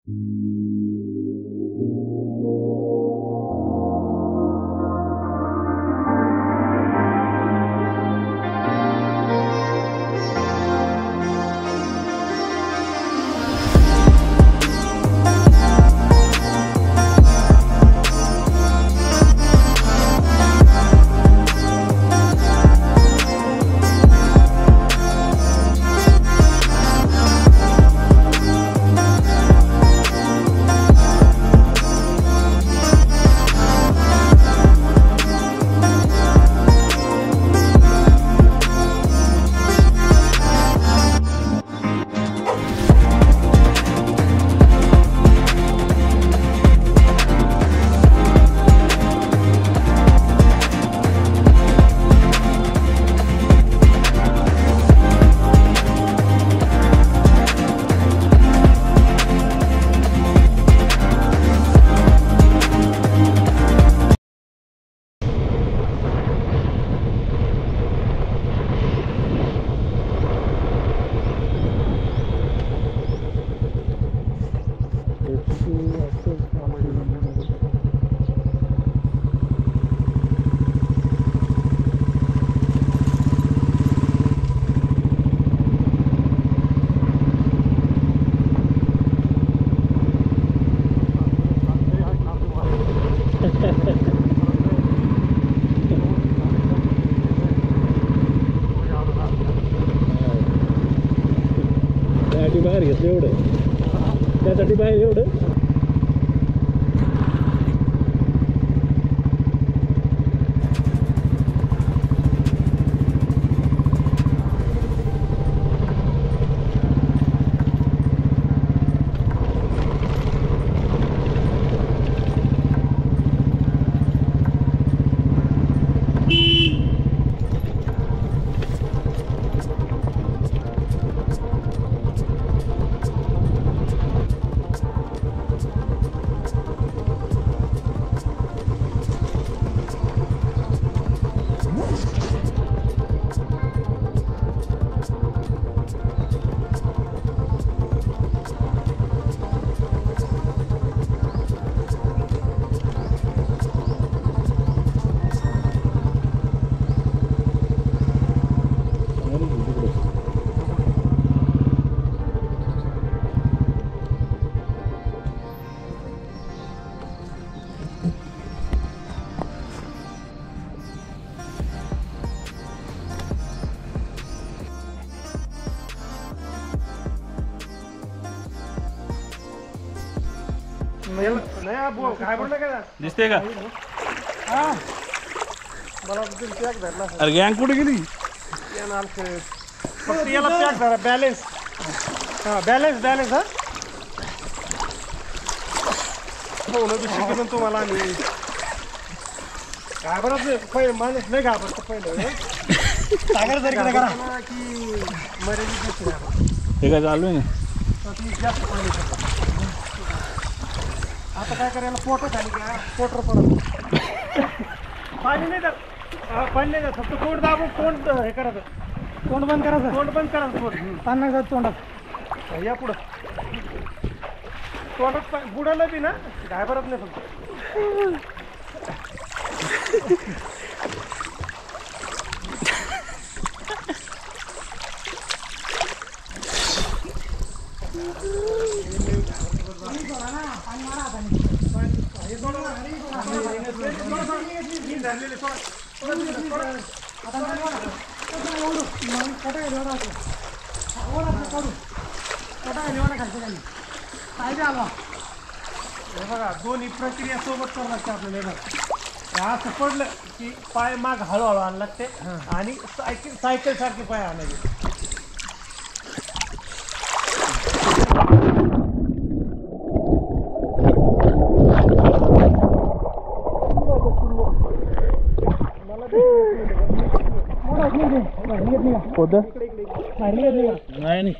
बाहेर घेतलं एवढं, त्यासाठी बाहेर एवढं. दिसते का? अरे गँग कुठे गेली? फक्त याला पॅक धरा, बॅलन्स. हा बॅलन्स बॅलन्स. हा हो ना, शिकवून तुम्हाला आम्ही घाबरत नाही. पहिले माणूस नाही घाबरत पहिलं सागर जरी करा की मर्यादित. हे काय चालू आहे ना? जास्त पाणी आता काय करायला पोट खाली का पोटर पडत पाणी नाही तर पाणी नाही. फक्त तोंड दाबून तोंड हे करायचं, तोंड बंद करायचं, तोंड बंद करायचं. तोंड पाणी जात तोंडात. या पुढं तोंडात बुडालं बी ना घाबरत नाही. फक्त बघा दोन्ही प्रक्रिया सोबत करावं लागते आपल्याला. असं पडलं की पाय माग हळूहळू आणायला लागते आणि सायकल सारखी पाय आणायचे. नाही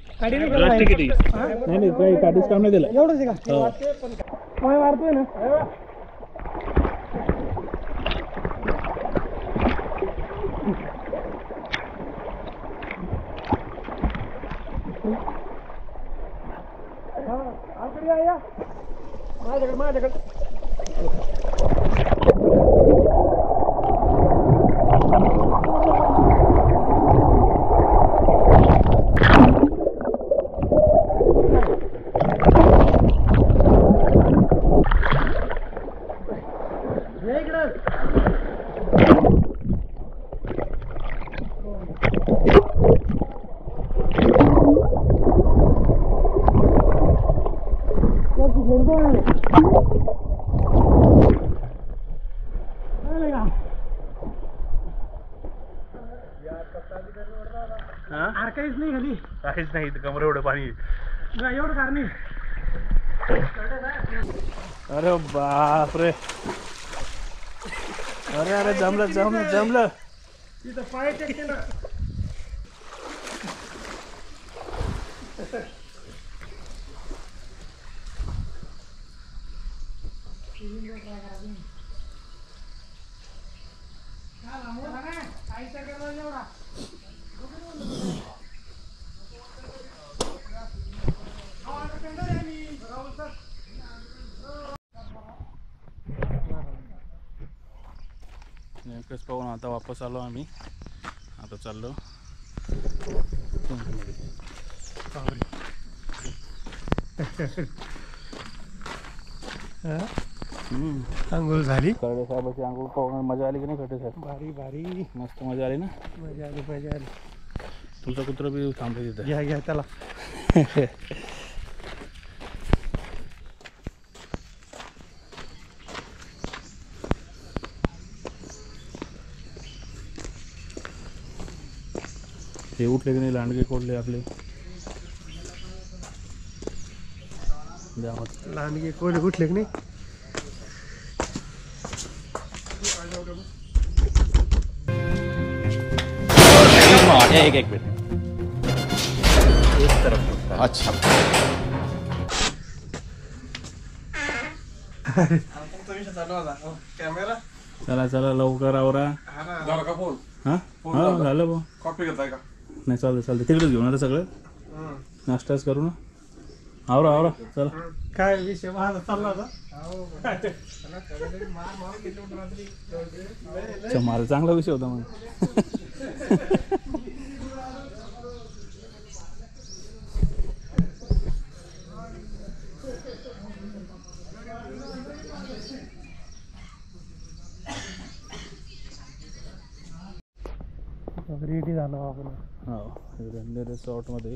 काही काढीच काम नाही दिलं. एवढंच आहे का? पाय मारतोय ना. या माझ्याकडे काहीच नाही खाली, काहीच नाही कमर एवढं पाणी. एवढं कार नाही. अरे बापरे, अरे अरे जमलं. तिथं पाय चेक केलं. नेमकंच पाहून आता वापस आलो आम्ही. आता चाललो अंघोळ झाली. खर्डे साहेबाची आंघोळ पाहून मजा आली की नाही? खर्डे साहेब भारी मस्त मजा आली ना? मजा आली. तुमचा कुत्रा बी थांबले तिथं. घ्या त्याला. हे उठले की नाही? लांडगे कोडले आपले. लांडगे कोडले उठले की नाही? एक मिनट. एक तरफ. अच्छा. चला लवकर आवरा. झालं का फोन? हा झालं भाऊ. कॉपी घेताय का? नाही चालतं तिकडेच घेऊन आता सगळं नाश्ताच करू ना. आवरा चला. काय विषय माझा चालला होता. मला चांगला विषय होता मग. रेडी झालो आपण. हो रिसॉर्टमध्ये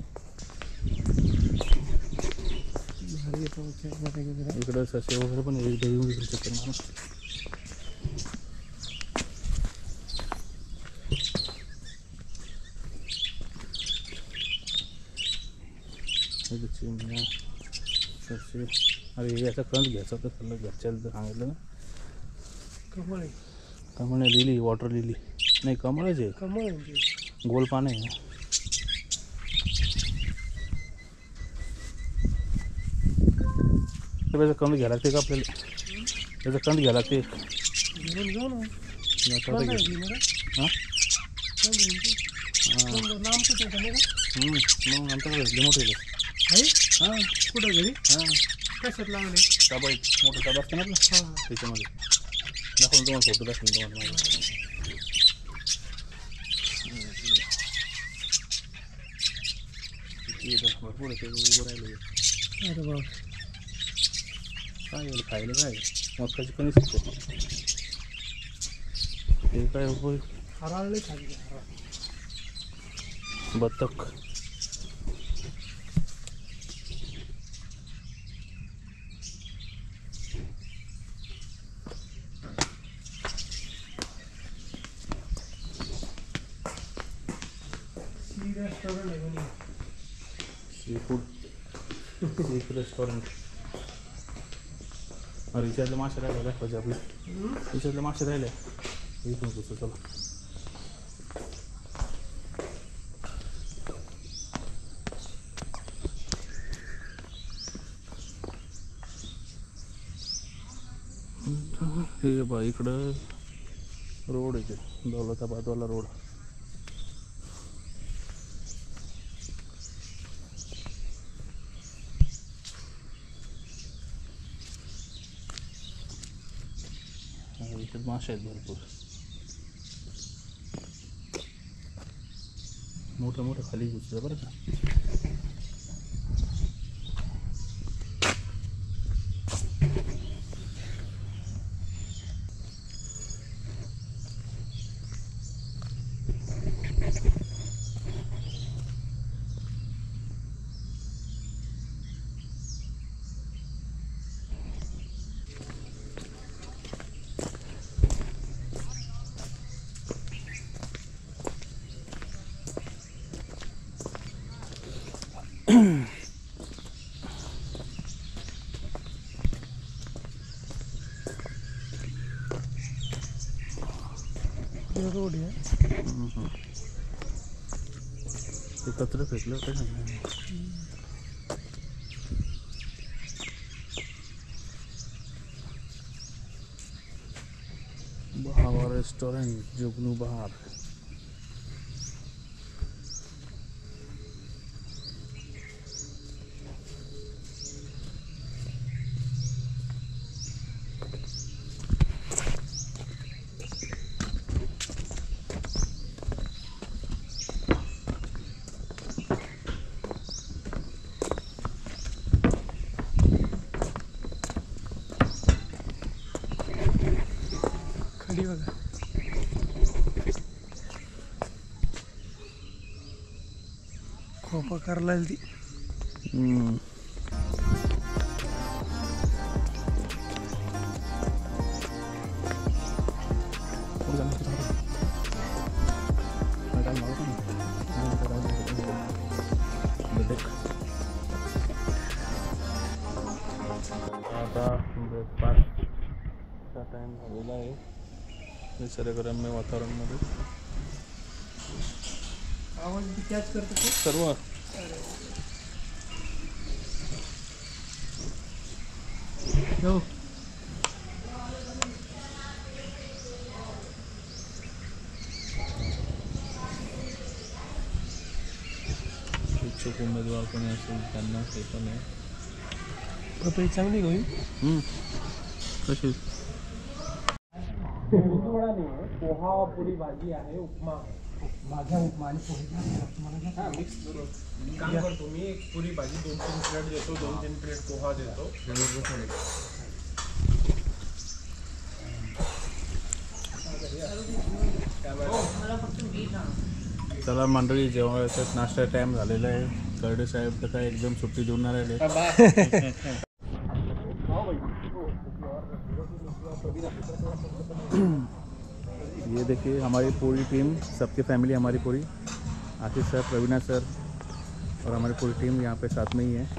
इकडं ससे वगैरे पण एकदा येऊन चक्कर मारून. चिमण्या ससे. अरे याचा कंद घ्यायचा होता सल्ला घरच्याला सांगितलं ना. कमळ लिली, वॉटर लिली नाही कमळच आहे. कमळ गोल पान आहे. त्याचा कंद घ्यायला लागते का आपल्याला? त्याचा कंद घ्यायला लागते. मग नंतर घेतले मोठे. हां कुठं घरी? हां कशात लागले? डबा मोठा डबा असते ना आपला त्याच्यामध्ये. दाखवून तुम्हाला फोटो दाखवून तुम्हाला. भरपूर आहे उभं राहिलं. अरे बाबा काय येईल खायला? काय मक्काची कणी शिकतो ते काय हराळले खाली. बत्तक. Seafood restaurant. अरे इच्यातले मासे राहिले दाखवायचे आपले. इच्यातले मासे राहिले इथून कसं. चला हे बा इकडं रोड आहे दौलताबादवाला रोड. इथे मासे आहेत भरपूर, मोठं मोठं खाली घुसलं बरं का. रोड आहे. ते कचरा फेकलं होतं ना. बहावा रेस्टोरेंट, जुगनू बहार. खडी बघा. खोपा करायला ती. आता ब्रेकफास्टचा टाईम झालेला आहे निसर्गरम्य वातावरणमध्ये. आवाज कॅच करतो सर्व हो. इच्छुक उमेदवार कोणी असेल त्यांना ते पण आहे. पपई चांगली होईल. कशी पोहा पुरी भाजी आहे, उपमा माझ्या उपमा आणि पोहे मिक्स करून काम करतो मी. एक पुरी भाजी 2-3 प्लेट देतो, 2-3 प्लेट पोहा देतो. चला मंडळी, जेवायचा नाश्ता टाईम झालेला आहे. करडे साहेब तर काय एकदम सुट्टी देऊन राहिले. ये देखिए हमारी पूरी टीम, सबकी फैमिली हमारी पूरी, आशीष सर, प्रवीणा सर और हमारी पूरी टीम यहाँ पे साथ में ही है.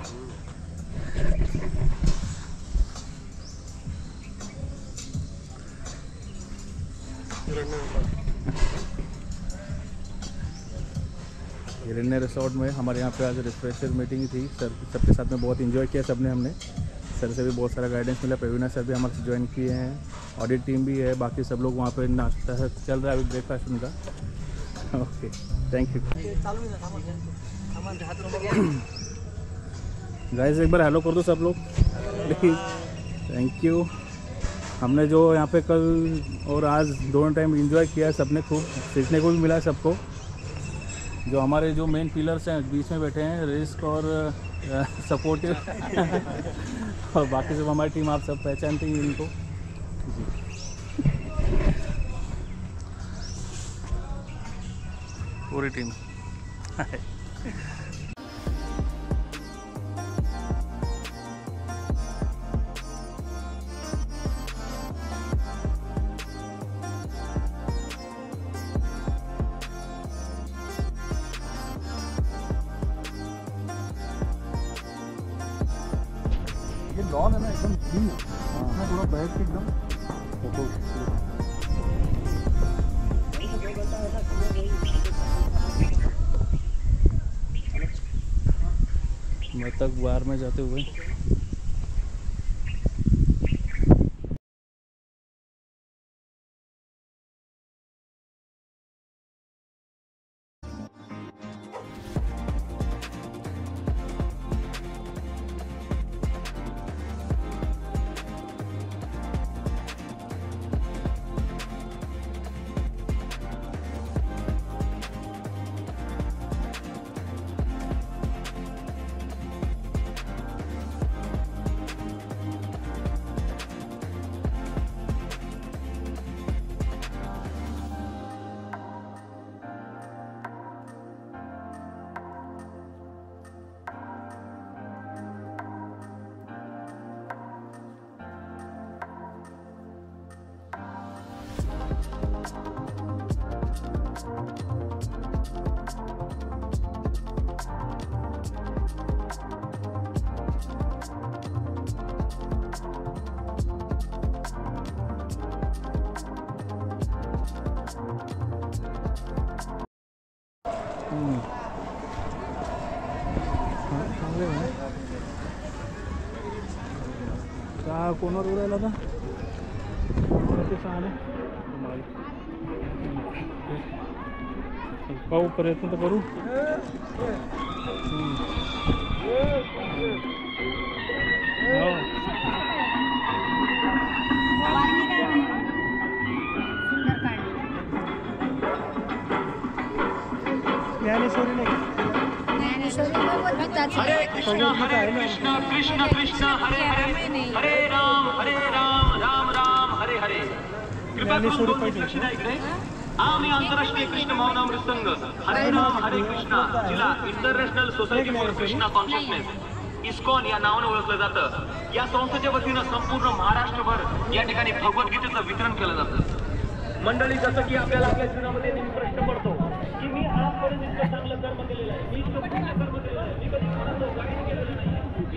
हिरण्य रिसोर्ट में हमारे यहाँ पे आज रिफ्रेशर मीटिंग थी सर, सबके साथ में बहुत एंजॉय किया सबने. हमने सर से भी बहुत सारा गाइडेंस मिला. प्रवीणा सर भी हमारे ज्वाइन किए हैं, ऑडिट टीम भी है, बाकी सब लोग वहाँ पे नाश्ता चल रहा है अभी, ब्रेकफास्ट उनका. Okay, thank you guys. एक बार हेलो कर दो सब लोग प्लीज. Thank you. हमने जो यहाँ पे कल और आज दोनों टाइम एंजॉय किया, सबने खूब सीखने को भी मिला सबको. जो हमारे जो मेन पिलर्स हैं बीच में बैठे हैं, रिस्क और सपोर्टिव और बाकी सब हमारी टीम, आप सब पहचानते ही इनको जी. पूरी टीम लॉन है ना एकदम क्लीन, उसमें थोड़ा बैठ के एकदम फोटो. मैं तक बाहर में जाते हुए का कोणावर उडायला आता ते सांगा पाहू प्रयत्न तर करू ज्ञानेश्वरी नाही हरे कृष्णा कृष्ण कृष्ण हरे हरे हरे राम राम राम हरे हरे कृपा करून दोन मिनिट लक्ष द्या इकडे आम्ही आंतरराष्ट्रीय कृष्ण भावनामृत संघ हरे राम हरे कृष्णा जिला international society for Krishna consciousness ISKCON या नावाने ओळखलं जातं या संस्थेच्या वतीनं संपूर्ण महाराष्ट्रभर या ठिकाणी भगवद्गीतेचं वितरण केलं जातं मंडळी जसं की आपल्याला आपल्या जीवनामध्ये नेहमी प्रश्न पडतो की मी आजपर्यंत इतकं चांगलं कर्म केलेलं आहे मी इतकं पुण्य कर्म केलेलं आहे मी कधी कोणाचं वाईट केलेलं नाही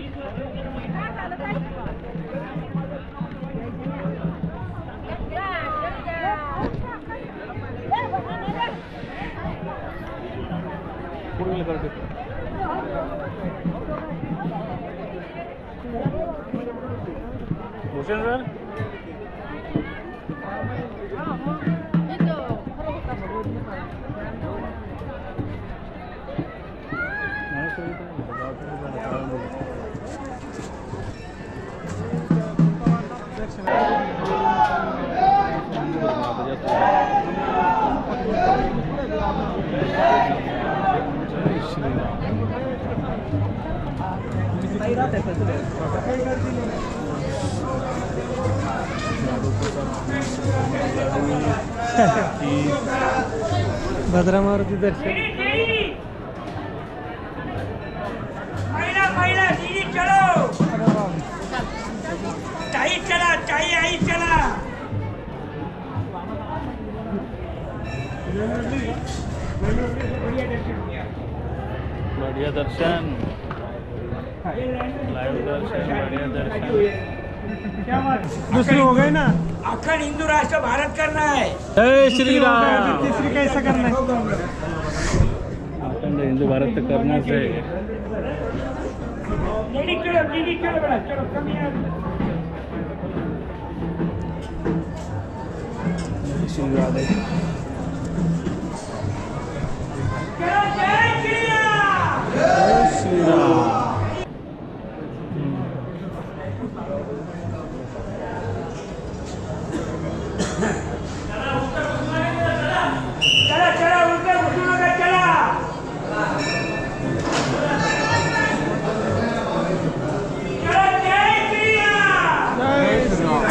भूषण सर भद्रा मारुती दर्शन महिला दीदी चलो चाई चला चाई आई चला बढ़िया दर्शन लाइव दर्शन बढ़िया दर्शन दूसरी हो गई ना अखंड हिंदू राष्ट्र भारत करना है जय श्री राम तीसरी कैसा करना है अखंड हिंदू भारत करना है दीदी चलो बेटा चलो कम श्री राधे जय श्री राम जय श्री राम चला चला उनका घुटनों का चला चलो जय श्री राम जय श्री राम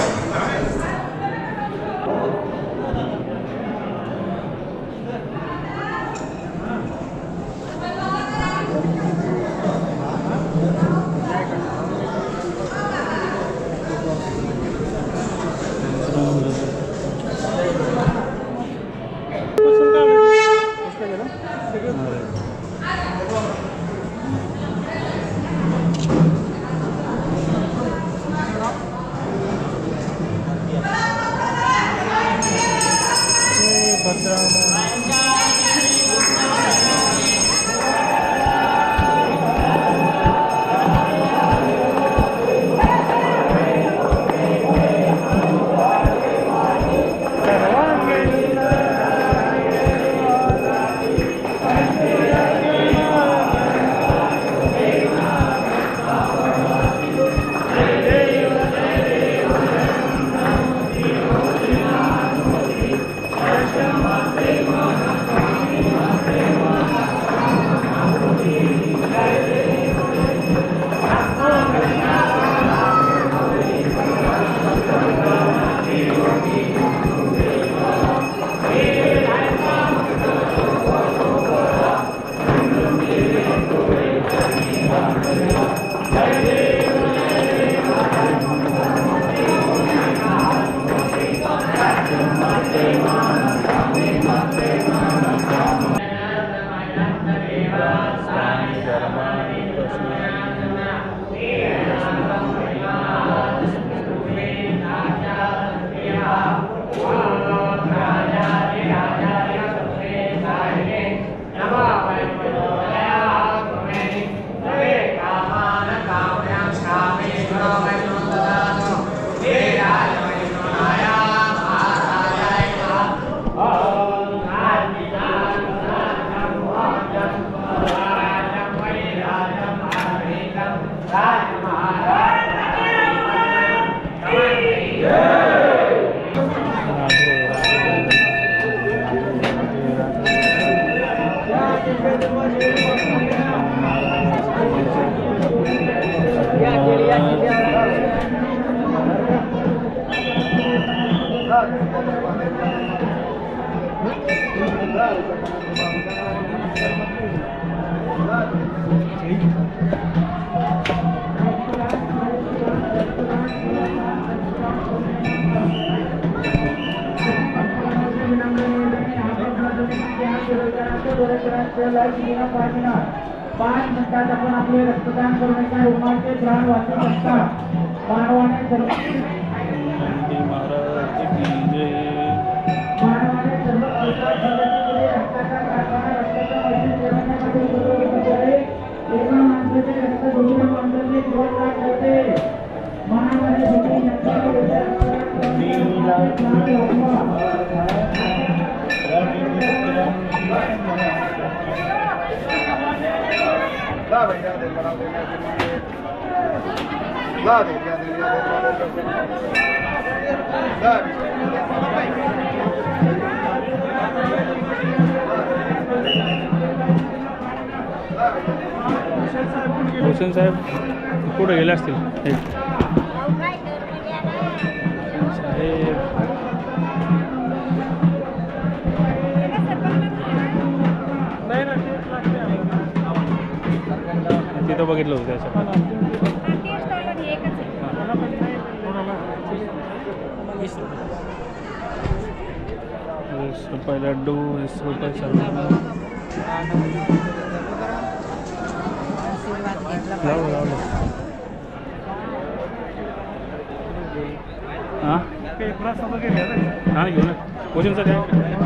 5 मिनिटात आपण आपले रक्तदान करण्याच्या रुग्णाचे प्राण वाचू शकता. मानवाने सर्व नंदी महाराज की जय. मानवाने सर्व प्रकारचे रक्ताचा कारखाना रक्ताचा मशीन जेवणामध्ये सुरू केले. एका माणसाचे रक्त दुसऱ्या माणसाचे जीवन लाभ होते. मानवाने भूमी भूषण साहेब कुठे गेले असतील साहेब. तिथं बघितलं होतं त्याचं. 20 रुपये लड्डू, 20 रुपये सर्व. लावलं हां हां घेऊ ना. भूषण सर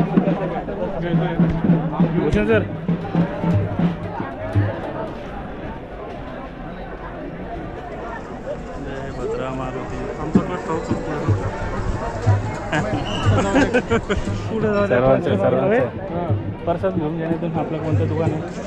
भूषण सर जय भद्रा मारुती. सर्वांचं प्रसाद घेऊन घेण्यातून आपलं कोणतं दुकान आहे.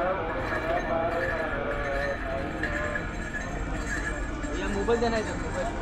मोबाईल देणार